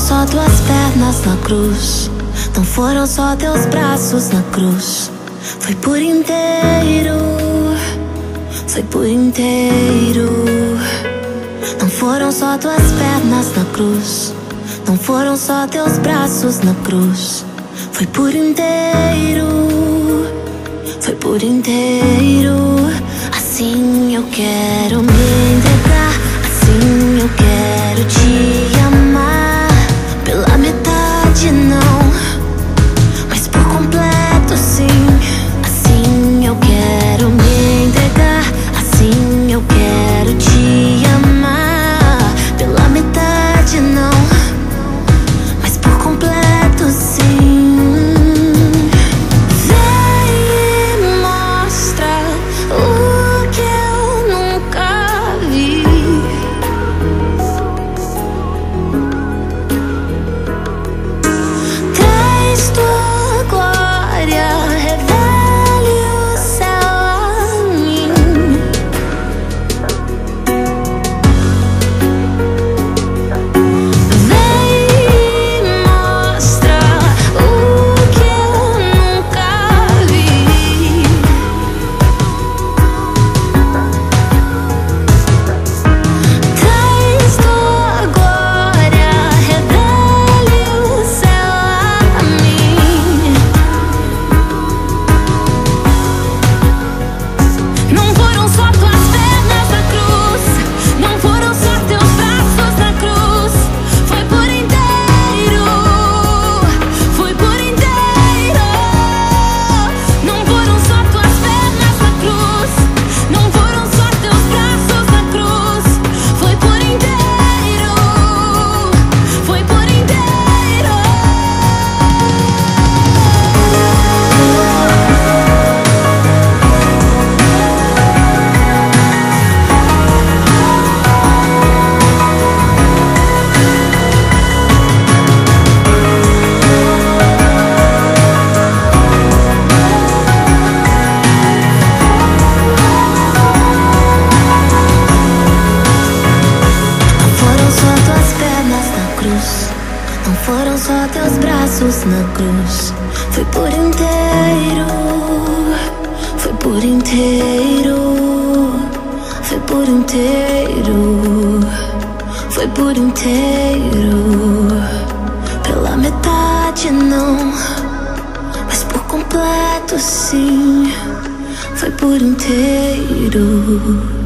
só tuas pernas na cruz, não foram só teus braços na cruz. Foi por inteiro, foi por inteiro. Não foram só tuas pernas na cruz, não foram só teus braços na cruz. Foi por inteiro, foi por inteiro. Assim eu quero me entregar, assim eu quero te amar. Pela metade não, mas por completo sim. Assim eu quero me entregar, assim eu quero te amar. Pela metade não, mas por completo sim. Não foram só teus braços na cruz. Foi por inteiro, foi por inteiro. Foi por inteiro, foi por inteiro. Pela metade não, mas por completo sim. Foi por inteiro.